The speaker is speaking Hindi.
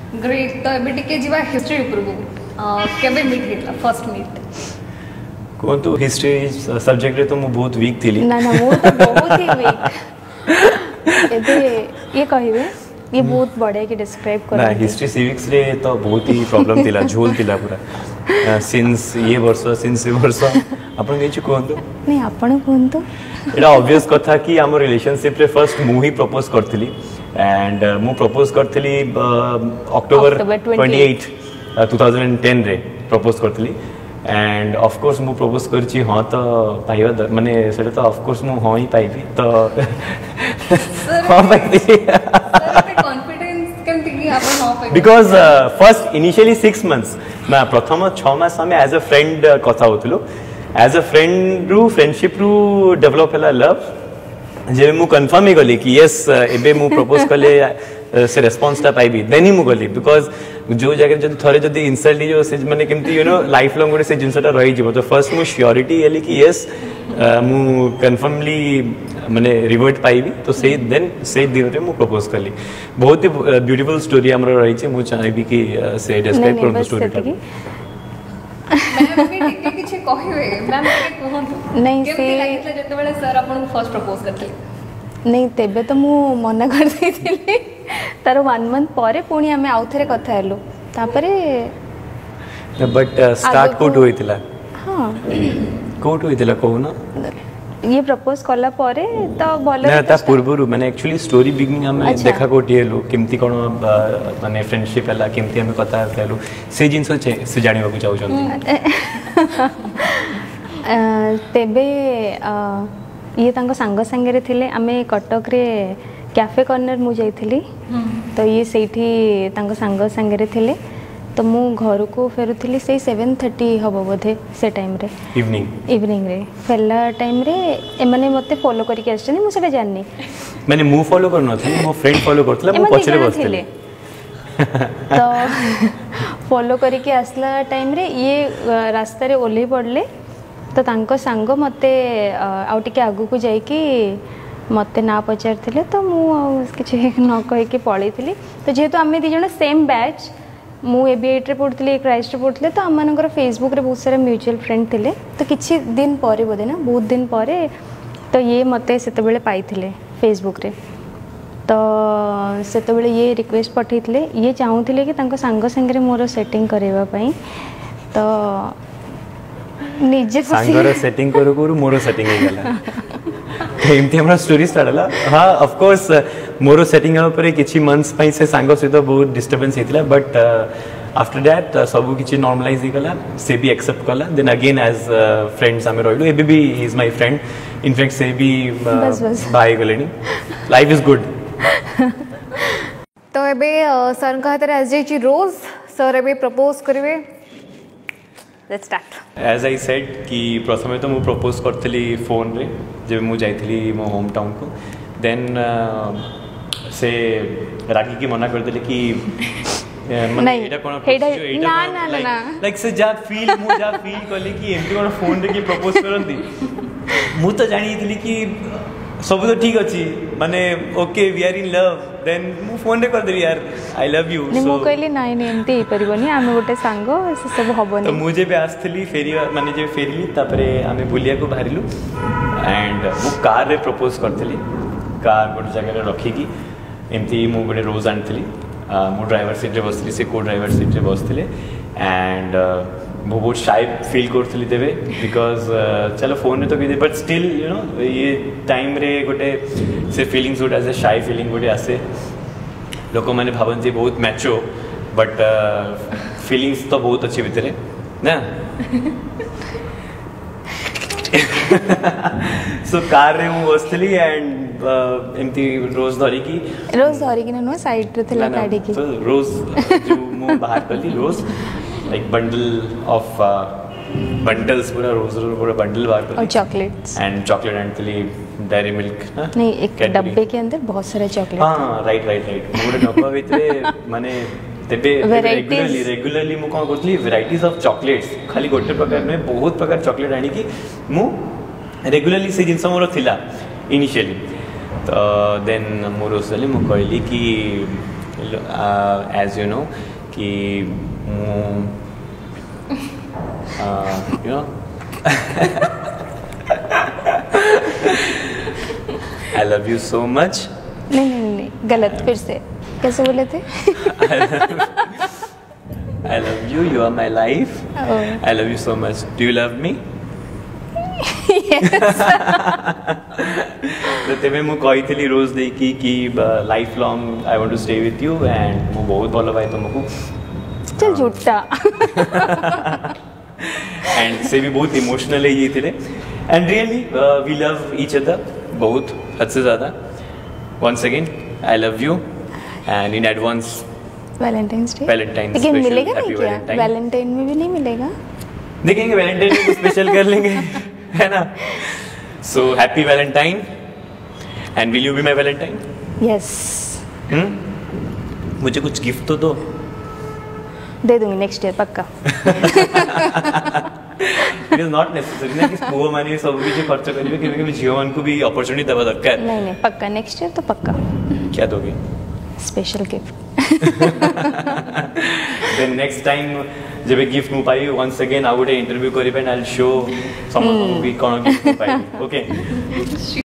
ग्रेट तो एबे टिके जीवा हिस्ट्री ऊपर को केबे मीट हेतला फर्स्ट मीट कोन तो हिस्ट्री सब्जेक्ट रे तो मु बहुत वीक थिली ना ना मु तो बहुत ही वीक एबे ये कहिबे ये बहुत बढ़िया कि डिस्क्राइब कर ना हिस्ट्री सिविक्स रे तो बहुत ही प्रॉब्लम थिला झोल थिला पूरा सिंस ये वर्ष आपण केछि कोन तो नहीं आपण कोन तो एटा ऑब्वियस कथा कि हम रिलेशनशिप रे फर्स्ट मु ही प्रपोज करथिली एंड मु प्रपोज करथिली अक्टोबर 28 2010 रे प्रपोज करथिली एंड ऑफ कोर्स मु प्रपोज करछि हां तो पाइबा माने सेटा तो ऑफ कोर्स मु हां ही पाइबी तो हां पाइबी सर कॉन्फिडेंस केमति कि आपण हां पाइबी बिकॉज़ फर्स्ट इनिशियली 6 मंथ्स ना प्रथम 6 मास हम एज अ फ्रेंड कथा होतलो एज अ फ्रेंड रू फ्रेंडशिप रू डेवलप हला लव जे मु कंफर्म ही गली कि यस एबे मु प्रपोज कले से रेस्पॉन्स ता पाइबी देन ही मु गली बिकॉज़ जो जगह जब थरे जदी इंसल्ट जो से माने केमती यू नो लाइफ लॉन्ग गोटे से जिनसटा रही जीवो तो फर्स्ट मु श्योरिटी एली कि यस मु कंफर्मली माने रिवर्ट पाइबी तो से देन से दिन रे मु प्रपोज कली बहुत ही ब्यूटीफुल स्टोरी हमरा रही छै मु चाहबी कि से डिस्क्राइब करू स्टोरी टा मैम भी टिके किछि कहिवे मैम के कहंतु नहीं से लागितले जते बेले सर आपन फर्स्ट प्रपोज करथि नहीं तेबे तो मु मना कर देथिली तार 1 मंथ परे पुणी हमें आउ थरे कथा हेलु तापरे बट स्टार्ट कोट होइतिला हां कोट होइतिला कहूना ये प्रपोज करला परे तो बोले ना ता पूर्वरु माने एक्चुअली स्टोरी बिगिनिंग हम देखा कोटी हेलु केमती कोन माने फ्रेंडशिप हला केमती हम कथा हेलु से जिंस से जानिबा को चाहू छथि तेबे ये तांको सांग संगे थिले आमे कटक रे कैफे कॉर्नर मु जाइथिली तो ये सेठी तांको सांग संगे थिले तो मु घर को फेरुथिली से 7:30 हबो बोधे से टाइम रे इवनिंग रे फेला टाइम रे ए माने मते फॉलो करके आछनी मु सेटा जाननी माने मु फॉलो करनो थी मो फ्रेंड फॉलो करथला मु पछरे बसथिले तो फॉलो करके आसला टाइम रे ये रास्ता रे ओले पड़ले तो तांको सांग मते आउ टिके आगु को जाई कि मते ना पचारथिले तो मु किछि न कहि के पळैथिली तो जेहेतु आमे दी जण सेम बैच मु एबीएट रे पढुथली क्राइस्ट रे पढुथले तो हमनकर फेसबुक रे बहुत सारा म्यूचुअल फ्रेंड थिले तो किछि दिन परे बोदे ना बहुत दिन परे तो ये मते सेते बेले पाइथिले फेसबुक रे तो सेते बेले ये रिक्वेस्ट पठैथिले ये चाहूथिले कि तांको सांग संगे मोर सेटिंग करेबा पई तो निजे सांगर सेटिंग करू करू मोर सेटिंग हे गेला तो एमती हमरा स्टोरी स्टार्ट हला हां ऑफ कोर्स मोर सेटिंग हला परे किछि मंथ्स पई से सांग सहित बहुत डिस्टर्बेंस हेतिला बट आफ्टर दैट सब किछि नॉर्मलाइज हे गेला से भी एक्सेप्ट कला देन अगेन एज फ्रेंड्स हम रहिलो एबी भी he is my friend in fact से भी बाय गलेनी लाइफ इज गुड तो एबे सर का हाथ रे आज जे रोज सर एबे प्रपोज करबे let's start as I said कि प्रथमे तो मु प्रपोज करथली फोन रे जब मु जाइथली मो होम टाउन को देन से रागी की मना कर देले कि माने एटा कोन ना ना ना लाइक से जा फील कली कि एमती कोन फोन रे की प्रपोज करंती मु तो जानी थली कि सब तो ठीक अछि माने okay we are in love then मु फोन रे कर देबी यार आई लव यू सो मु कहली नाही नहीं एमती हे परिबनी आमे गोटे सांगो से सब हबनी तो मुझे भी आस्थली फेरी माने जे फेरली तापरे आमे बुलिया को बाहरिलु एंड वो कार रे प्रपोज करथली कार गोटे जगह रे रखी की एमती मु गोटे रोज आनथली मु ड्राइवर सीट रे बसथली से को ड्राइवर सीट रे बसथले एंड वो बहुत शाई फील करथली देबे बिकॉज चलो फोन में तो कहि दे बट स्टिल यू नो ये टाइम रे गोटे से फीलिंग्स गोटे एज ए शाई फीलिंग गोटे आसे लोक माने भाबंती बहुत मैचो बट फीलिंग्स तो बहुत अच्छी भितरे ना सो कार रे मु बसथली एंड एमती रोज धरी की ना साइड रे थला गाड़ी की रोज जो मु बाहर करली rose like bundle of bundles पूरा रोज पूरा बंडल बाहर कर और chocolates and chocolate and Dairy Milk नहीं एक डब्बे के अंदर बहुत सारे चॉकलेट हां राइट मोरे डब्बा भितरे माने तेबे रेगुलरली मु कोन करथली वैराइटीज ऑफ चॉकलेट्स खाली गोटे प्रकार में बहुत प्रकार चॉकलेट आनी की मु रेगुलरली से जिंस मोर थिला इनिशियली तो देन मोर उसले मु कहली कि एज यू नो कि you know I love you so much. नहीं गलत, फिर से कैसे बोले थे? I love you. You are my life. Oh. I love you so much. Do you love me? तो तेरे मु कही थी रोज देखी कि lifelong I want to stay with you and मु बहुत भल पाए तुमको. चल झूठा. एंड से भी बहुत इमोशनल है ये थे and really we love each other बहुत हद से ज़्यादा. Once again I love you and in advance Valentine's Day. Valentine लेकिन स्पेशल मिलेगा हैप्पी नहीं क्या? वैलेंटाइन. वैलेंटाइन में भी नहीं मिलेगा. देखेंगे वैलेंटाइन को स्पेशल कर लेंगे है ना. So happy Valentine and will you be my Valentine. Yes. मुझे कुछ गिफ्ट तो दो. दे दूंगी नेक्स्ट ईयर पक्का. इट इज नॉट नेसेसरी ना कि पुओ माने सब किसी खर्च करिवे कि झियो मान को भी अपॉर्चुनिटी देवा दरकार. नहीं पक्का नेक्स्ट ईयर तो पक्का. क्या दोगे? Special gift. Then next time जब गिफ्ट मु पाई वंस अगेन आ गोटे इंटरव्यू करिबे and I will show someone भी कोन गिफ्ट पाई. ओके.